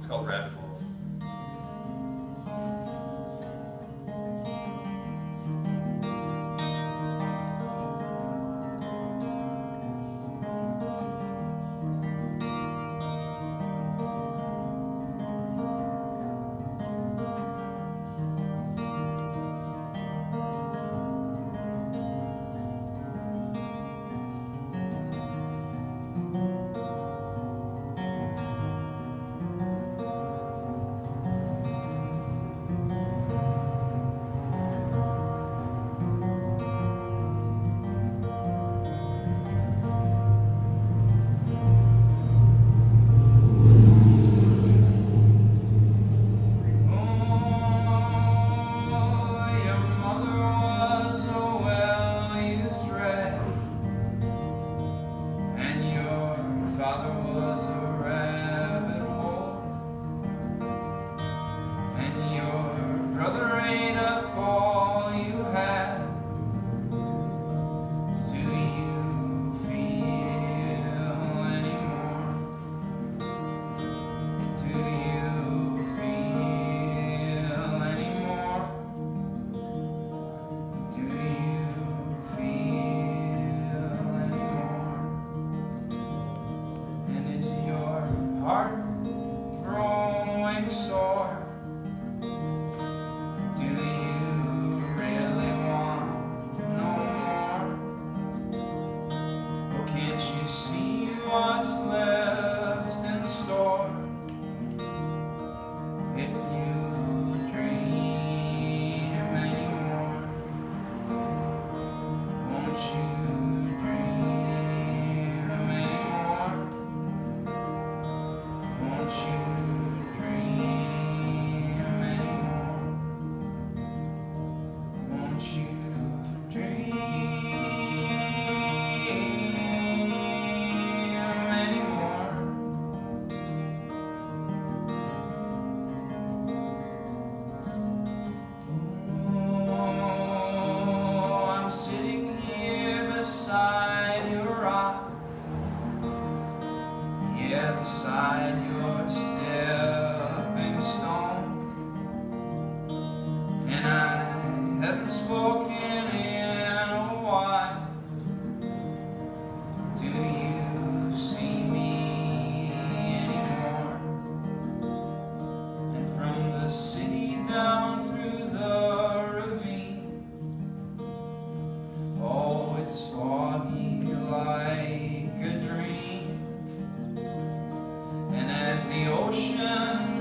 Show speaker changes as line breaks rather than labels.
It's called Rabid.
Father was a rabid wolf, and your brother ate up all you had. Do you feel anymore? Do you feel anymore? Do you feel anymore? And is your heart growing sore? Do you really want no more? Or can't you see what's left in store? If you dream anymore, won't you dream anymore? Won't you dream anymore? Won't you dream anymore? Oh, I'm sitting here beside your rock. Yeah, beside your stepping stone, and I haven't spoken in a while. Do you see me anymore? And from the city down through the ravine, oh, it's foggy like a dream. And as the ocean